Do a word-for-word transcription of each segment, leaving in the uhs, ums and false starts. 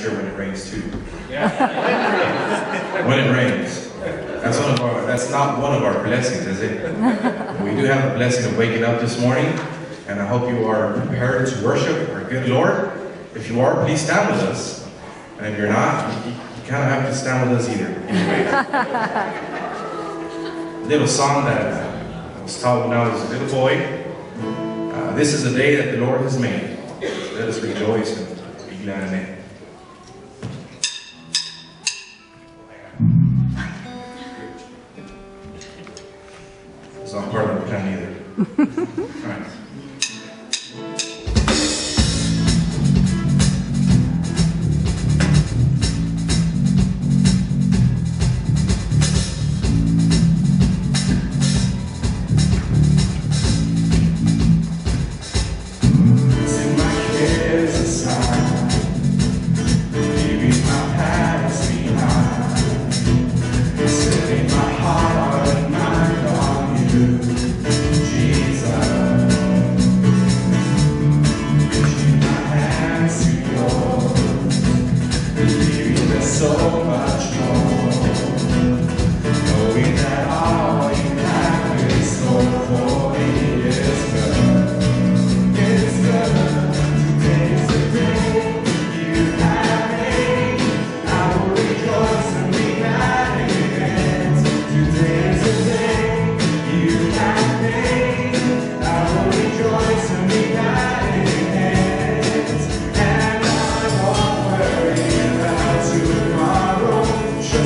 sure when it rains too. When it rains. That's one of our. That's not one of our blessings, is it? We do have the blessing of waking up this morning, and I hope you are prepared to worship our good Lord. If you are, please stand with us. And if you're not, you, you kind of have to stand with us either. Anyway, a little song that I was taught when I was a little boy. Uh, this is a day that the Lord has made. Let us rejoice and be glad in it. It's not part of the plan either. All right. Just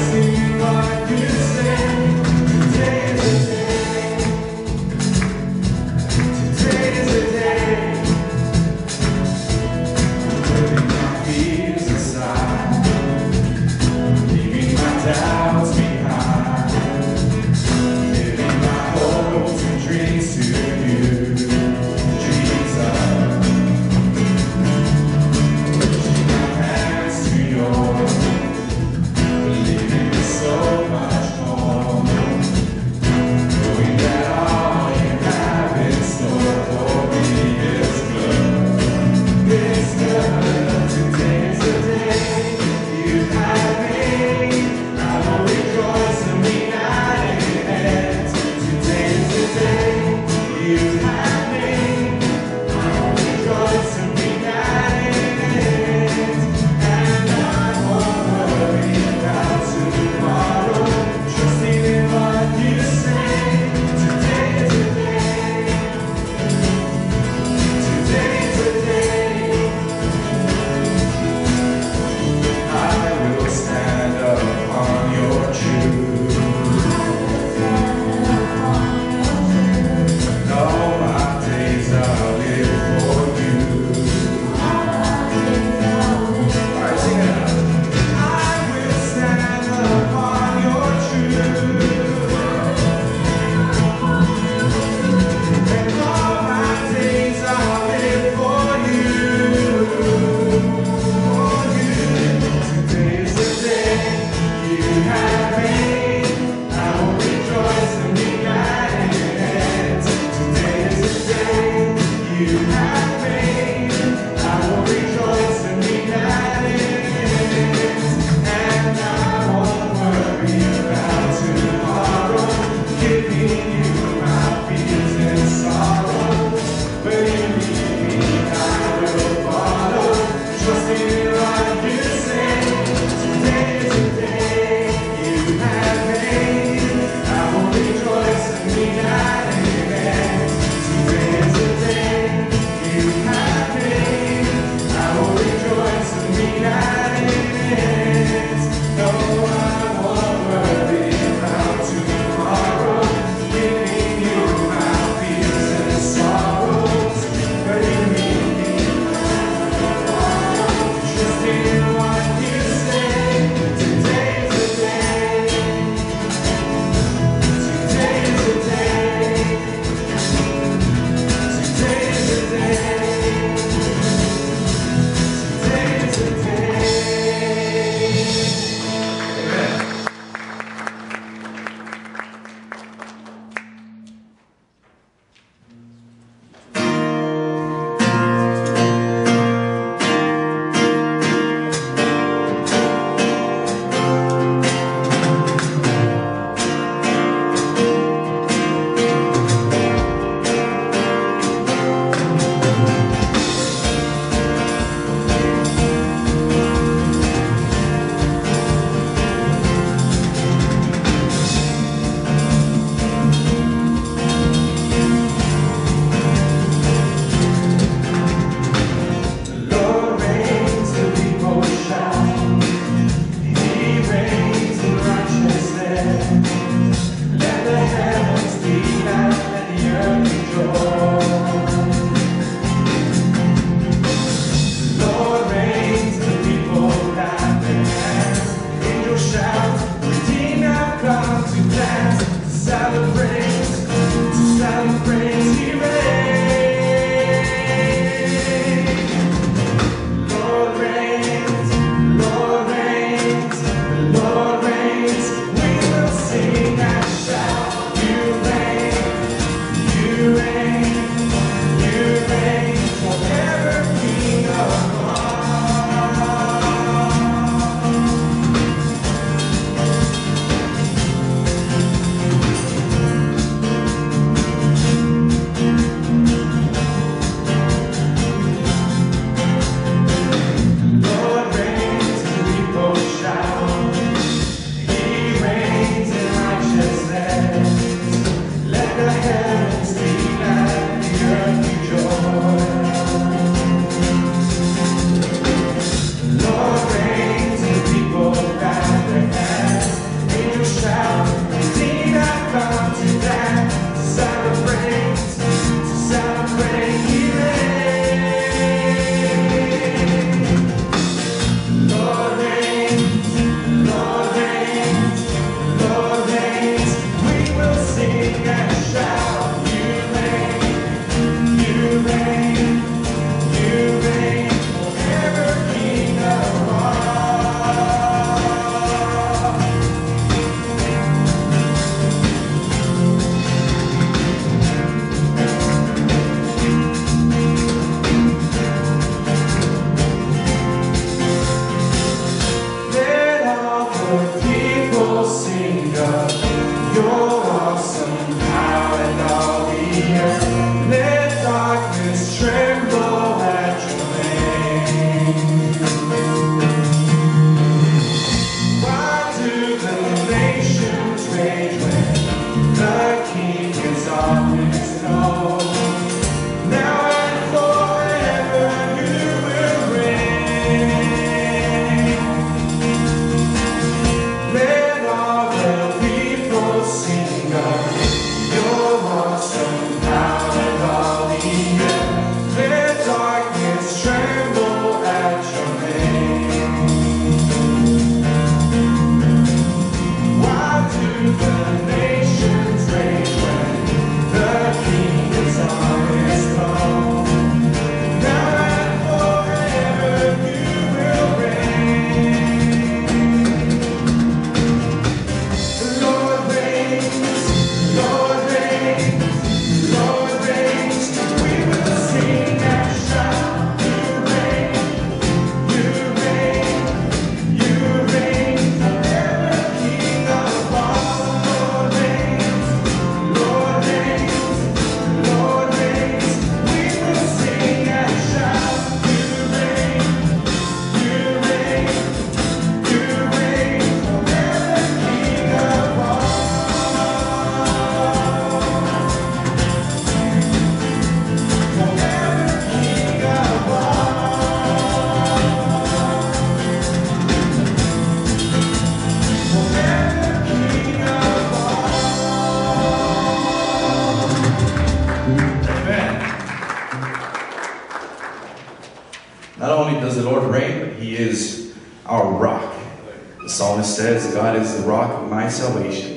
our rock. The psalmist says, God is the rock of my salvation.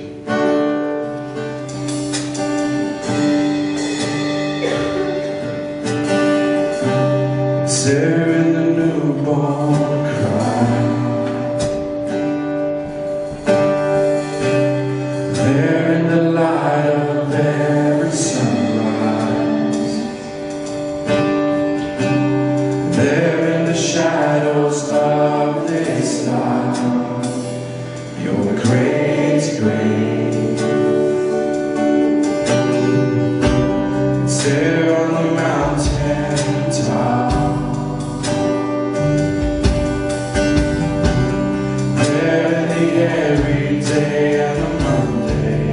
There in the newborn cry, there in the light of every sunrise, there in the shadows of this life, your grace, grace. It's there on the mountain top, every day and a Monday,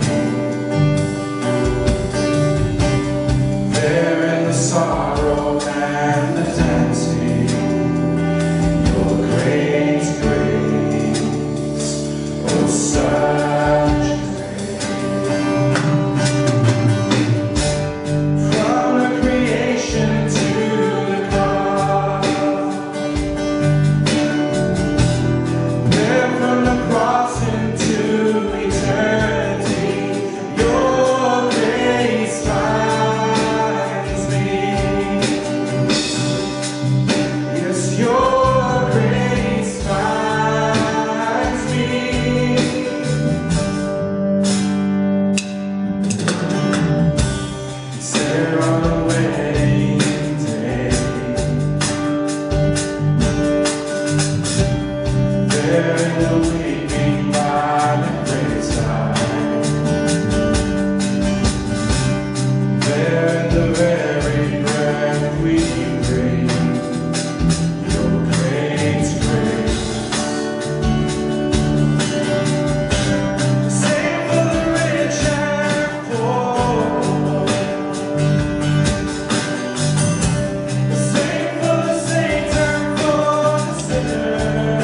there in the sorrow and the dancing, your great grace, oh such grace. From the creation to the cross, there from the cross into eternity, your grace finds me. Yes, your grace finds me. It's there on the wedding day, there in the weeping by the graveside, there in the very breath we breathe, your great grace. Save for the rich and poor, save for the saints and for the sinners.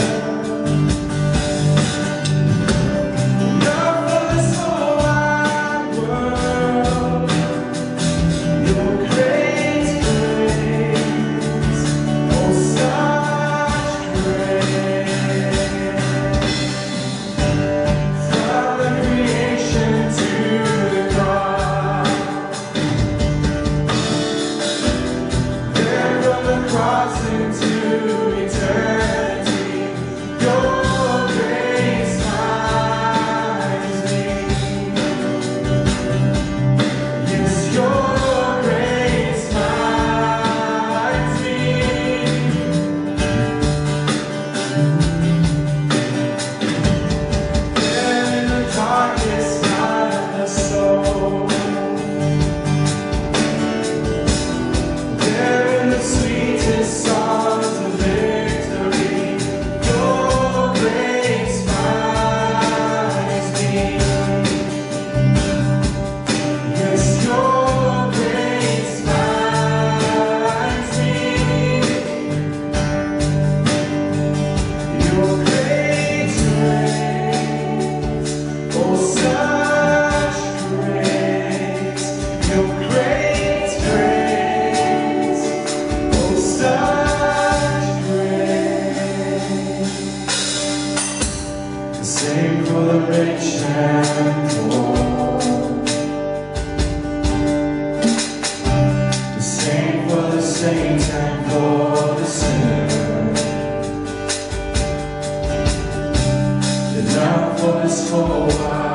Into eternity, your grace finds me. Yes, your grace finds me. There in the darkest night of the soul, there in the sweetest songs of victory, your grace finds me. Yes, your grace finds me. Your great grace, oh such grace, your great grace, oh such grace. The same for the rich and poor, the same for the saints and for the sinner. Enough for this whole life.